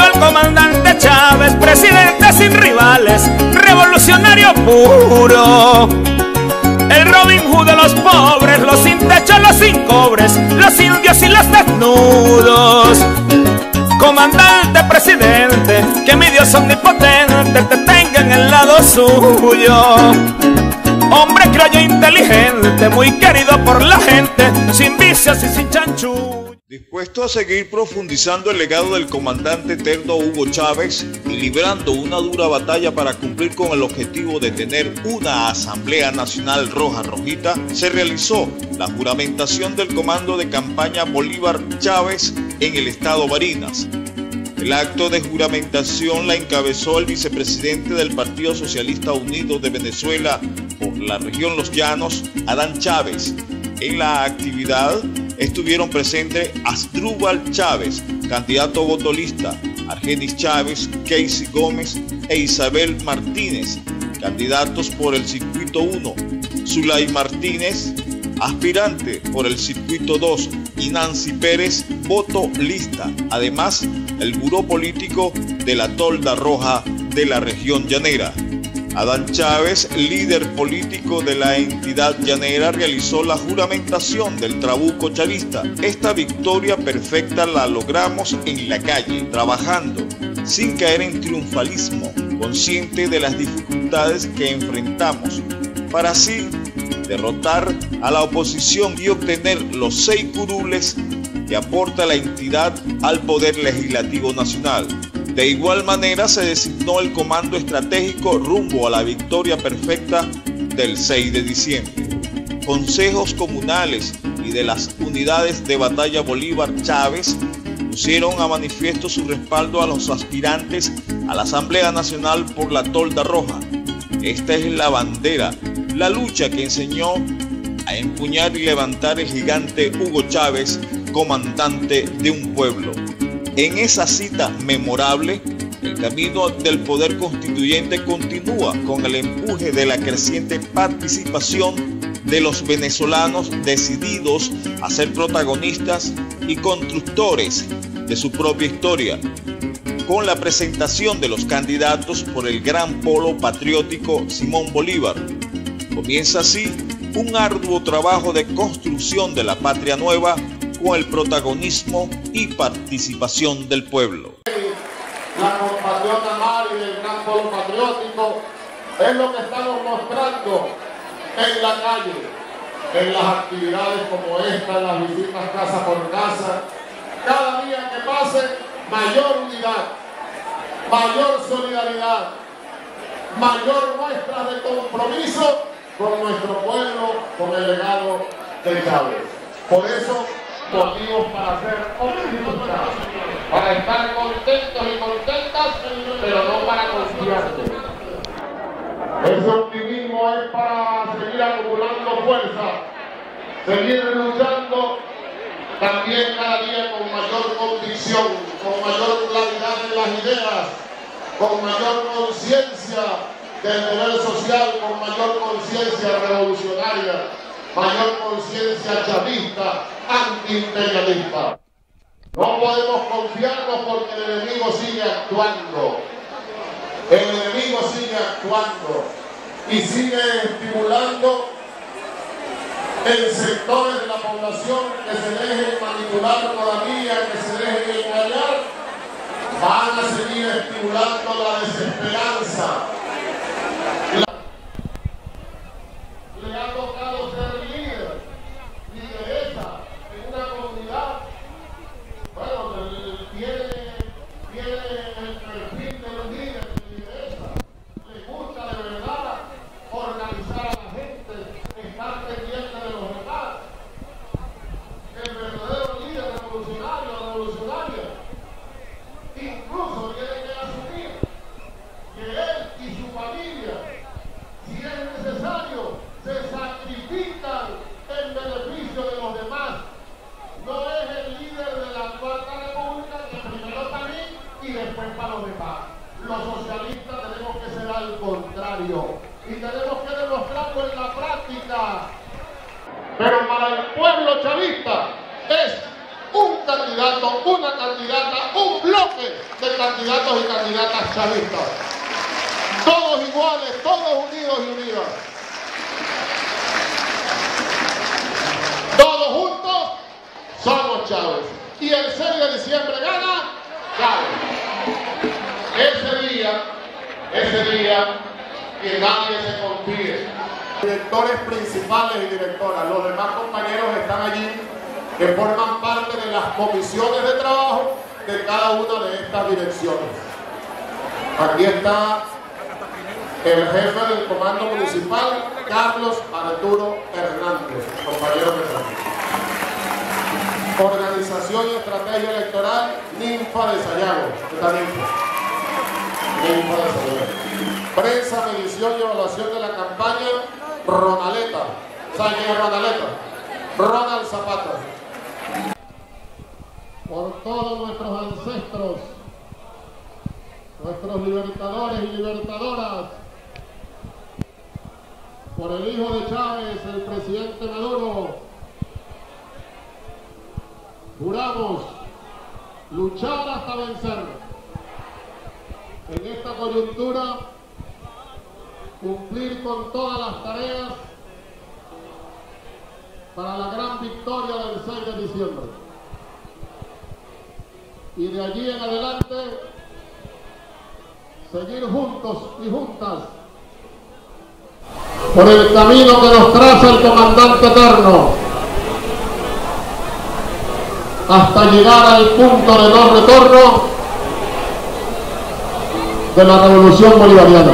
al comandante Chávez, presidente sin rivales, revolucionario puro. El Robin Hood de los pobres, los sin techo, los sin cobres, los indios y los desnudos. Comandante, presidente, que mi Dios omnipotente te tenga en el lado suyo. Hombre criollo inteligente, muy querido por la gente, sin vicios y sin chanchullo. Dispuesto a seguir profundizando el legado del comandante eterno Hugo Chávez y librando una dura batalla para cumplir con el objetivo de tener una Asamblea Nacional Roja Rojita, se realizó la juramentación del comando de campaña Bolívar Chávez en el estado Barinas. El acto de juramentación la encabezó el vicepresidente del Partido Socialista Unido de Venezuela por la región Los Llanos, Adán Chávez. En la actividad estuvieron presentes Asdrúbal Chávez, candidato votolista, Argenis Chávez, Casey Gómez e Isabel Martínez, candidatos por el Circuito 1, Zulay Martínez, aspirante por el Circuito 2, y Nancy Pérez, voto lista. Además, el buró político de la Tolda Roja de la región llanera. Adán Chávez, líder político de la entidad llanera, realizó la juramentación del trabuco chavista. Esta victoria perfecta la logramos en la calle, trabajando, sin caer en triunfalismo, consciente de las dificultades que enfrentamos, para así derrotar a la oposición y obtener los 6 curules que aporta la entidad al Poder Legislativo Nacional. De igual manera se designó el comando estratégico rumbo a la victoria perfecta del 6 de diciembre. Consejos comunales y de las unidades de batalla Bolívar Chávez pusieron a manifiesto su respaldo a los aspirantes a la Asamblea Nacional por la Tolda Roja. Esta es la bandera, la lucha que enseñó a empuñar y levantar el gigante Hugo Chávez, comandante de un pueblo. En esa cita memorable, el camino del poder constituyente continúa con el empuje de la creciente participación de los venezolanos decididos a ser protagonistas y constructores de su propia historia, con la presentación de los candidatos por el gran polo patriótico Simón Bolívar. Comienza así un arduo trabajo de construcción de la patria nueva con el protagonismo y participación del pueblo. La compatriota Mari del gran polo patriótico es lo que estamos mostrando en la calle, en las actividades como esta, en las visitas casa por casa. Cada día que pase, mayor unidad, mayor solidaridad, mayor muestra de compromiso con nuestro pueblo, con el legado de Chávez. Por eso, motivos para ser optimistas, para estar contentos y contentas, pero no para confiarnos. Ese optimismo es para seguir acumulando fuerza, seguir luchando también cada día con mayor convicción, con mayor claridad en las ideas, con mayor conciencia del deber social, con mayor conciencia revolucionaria, mayor conciencia chavista, antiimperialista. No podemos confiarnos porque el enemigo sigue actuando. El enemigo sigue actuando y sigue estimulando en sectores de la población que se dejen manipular todavía, que se dejen engañar. Van a seguir estimulando la desesperanza. Le ha tocado ser líder, lideresa en una comunidad. Bueno, tiene el perfil de los líderes de lideresa. Le gusta de verdad organizar a la gente, estar pendiente de los demás. El verdadero líder revolucionario, revolucionaria, incluso tiene que asumir que él y su familia, si es necesario, se sacrifican en beneficio de los demás. No es el líder de la Cuarta República que primero para mí y después para los demás. Los socialistas tenemos que ser al contrario y tenemos que demostrarlo en la práctica. Pero para el pueblo chavista es un candidato, una candidata, un bloque de candidatos y candidatas chavistas. Todos iguales, todos unidos y unidas. Todos juntos somos Chávez. Y el 6 de diciembre gana Chávez. Ese día que nadie se confíe. Directores principales y directoras, los demás compañeros están allí que forman parte de las comisiones de trabajo de cada una de estas direcciones. Aquí está el jefe del comando municipal, Carlos Arturo Hernández, compañero de trabajo. Organización y estrategia electoral, Ninfa de Sayago. Está Ninfa de Sayago. Prensa, medición y evaluación de la campaña, Ronaleta. ¿Saben quién es Ronaleta? Ronald Zapata. Por todos nuestros ancestros, nuestros libertadores y libertadoras, por el hijo de Chávez, el presidente Maduro, juramos luchar hasta vencer. En esta coyuntura, cumplir con todas las tareas para la gran victoria del 6 de diciembre. Y de allí en adelante, seguir juntos y juntas por el camino que nos traza el comandante eterno, hasta llegar al punto de no retorno de la revolución bolivariana.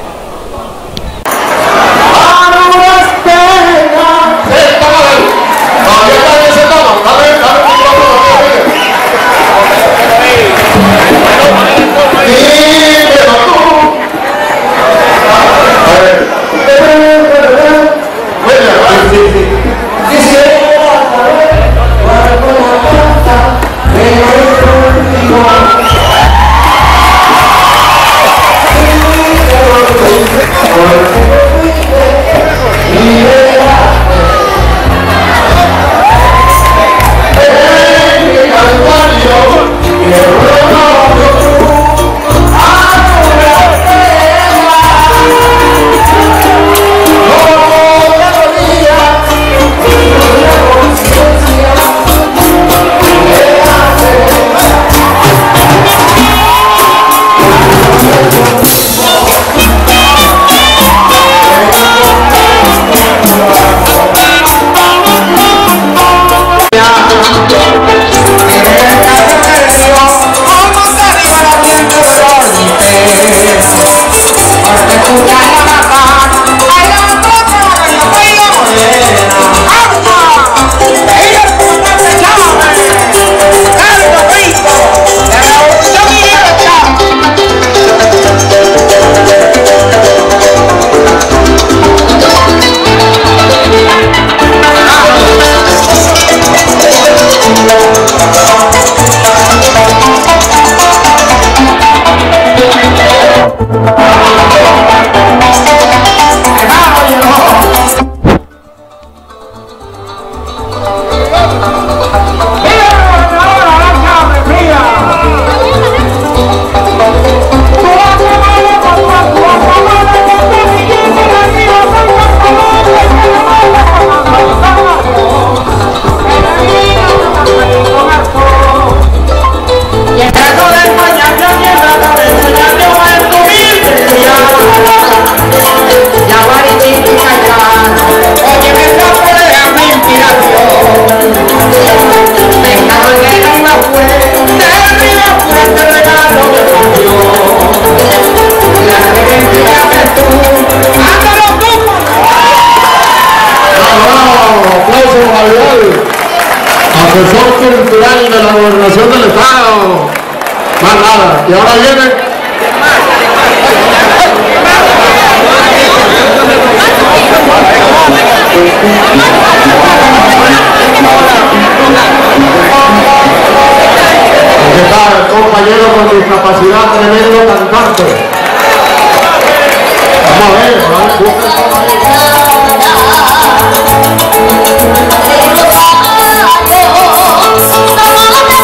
Asesor cultural de la gobernación del estado, más nada. Y ahora viene aquí está el compañero con discapacidad, tremendo cantante. Vamos a ver, vamos a ver.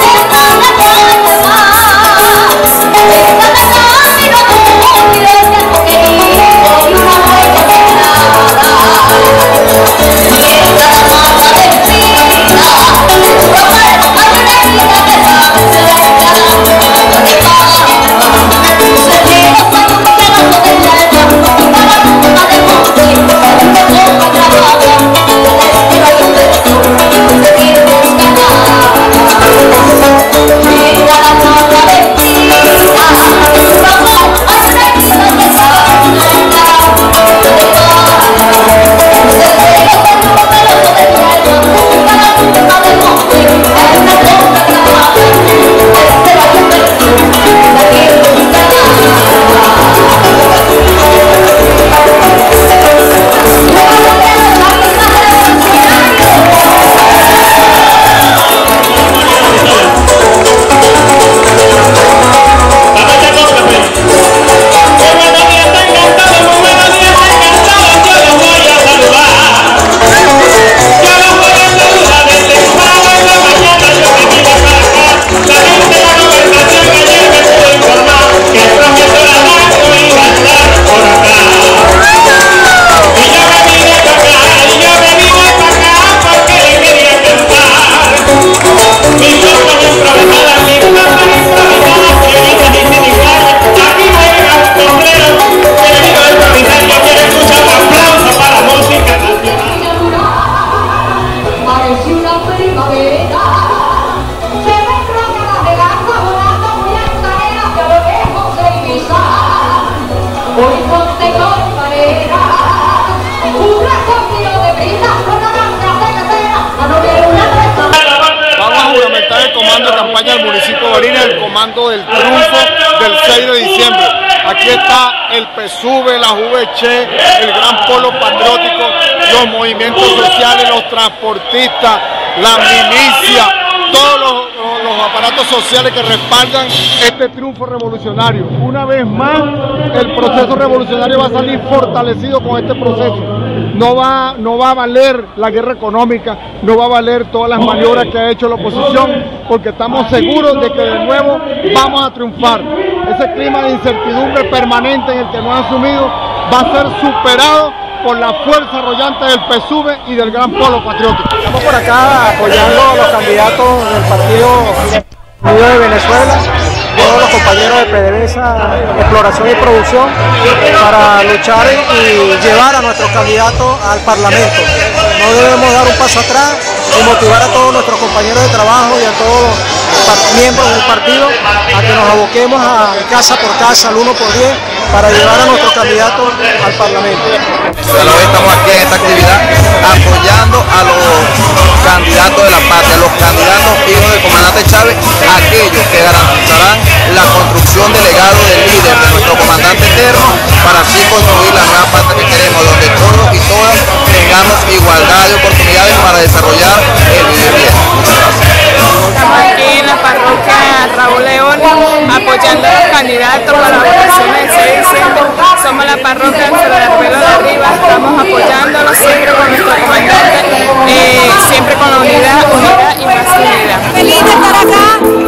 Hoy ponte compañera, un recorrido de vida con la danza secretera, a no ver una recta. Vamos a juramentar el comando de campaña del municipio de Barinas, el comando del triunfo del 6 de diciembre. Aquí está el PSUV, la JVC, el Gran Polo Patriótico, los movimientos sociales, los transportistas, la milicia, todos los aparatos sociales que respaldan este triunfo revolucionario. Una vez más, el proceso revolucionario va a salir fortalecido con este proceso. No va a valer la guerra económica, no va a valer todas las maniobras que ha hecho la oposición, porque estamos seguros de que de nuevo vamos a triunfar. Ese clima de incertidumbre permanente en el que nos han sumido va a ser superado por la fuerza arrollante del PSUV y del Gran Polo Patriótico. Estamos por acá apoyando a los candidatos del Partido Unido de Venezuela, todos los compañeros de PDVSA, Exploración y Producción, para luchar y llevar a nuestros candidatos al Parlamento. No debemos dar un paso atrás y motivar a todos nuestros compañeros de trabajo y a todos los miembros del partido a que nos aboquemos a casa por casa, al 1 por 10, para llevar a nuestros candidatos al Parlamento. Hoy estamos aquí en esta actividad apoyando a los candidatos de la patria, los candidatos hijos del comandante Chávez, aquellos que garantizarán la construcción del legado del líder, de nuestro comandante eterno, para así construir la nueva patria que queremos, donde todos y todas tengamos igualdad de oportunidades para desarrollar el vivir bien. Muchas gracias. Estamos aquí en la parroquia Raúl León apoyando a los candidatos para la votación del 6 de diciembre. Somos la parroquia de Pelo de Arriba, estamos apoyándolos siempre con nuestro comandante, siempre con la unidad y más unidad. Feliz de estar acá,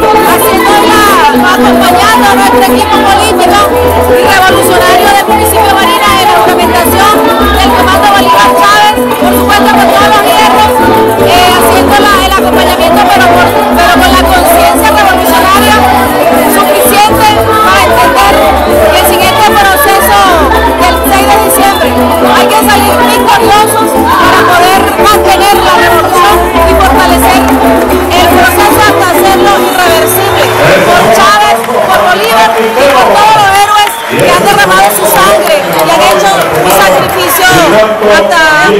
acompañando a nuestro equipo político y revolucionario del municipio de Barinas en la juramentación del comando Bolívar Chávez, por supuesto con todos los hierros, haciendo el acompañamiento, pero con la conciencia revolucionaria suficiente para entender que el siguiente proceso del 6 de diciembre hay que salir victoriosos para poder mantener la revolución y fortalecer el proceso hasta hacerlo irreversible. Por Chávez, por Bolívar y por todos los héroes que han derramado su sangre y han hecho un sacrificio hasta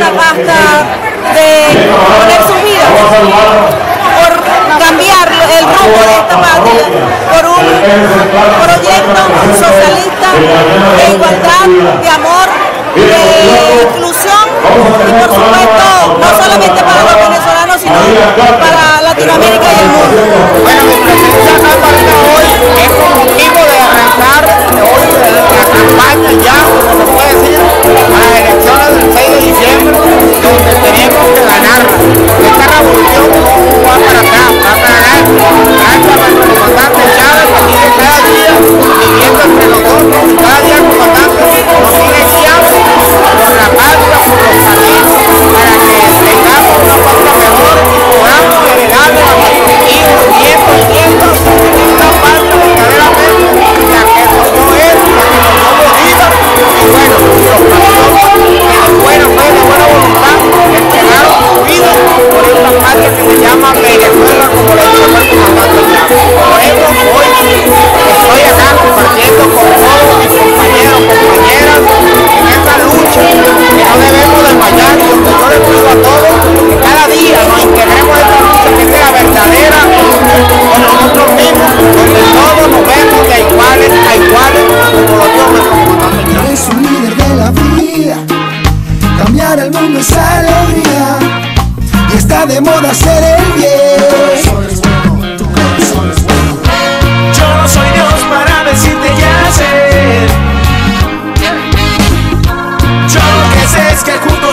de poner su vida por cambiar el rumbo de esta patria por un proyecto socialista de igualdad, de amor, de inclusión y por supuesto no solamente para los venezolanos sino para Latinoamérica y el mundo. Bueno, mi presencia acá en Barinas hoy es con motivo de arrancar hoy la campaña ya, como se puede decir, a las elecciones del 6 de diciembre, donde tenemos que ganarla. Esta revolución no va para atrás, va para adelante. Gracias a nuestro comandante Chávez, que sigue cada día viviendo entre nosotros, y cada día el comandante nos sigue guiando por la patria, por los caminos, para que tengamos una patria mejor y podamos heredarle a nuestros hijos, nietos y nietos una patria verdaderamente la que nos dio él, la que nos dio Bolívar, y bueno, los patriotas de buena fe, de buena voluntad, que entregaron su vida por esta patria que se llama Venezuela, como le dijo el comandante Chávez. Por eso hoy estoy acá compartiendo con todos mis compañeros, compañeras, en esta lucha que no debemos desmayar, y donde yo les pido a todos que cada día nos integremos en esta lucha, que sea verdadera con nosotros mismos, donde todos nos vemos de iguales a iguales, como lo dijo nuestro comandante Chávez. Es un líder de la vida, cambiar el mundo es alegría, y está de moda hacer el bien. Yo no soy Dios para decirte qué hacer. Yo lo que sé es que junto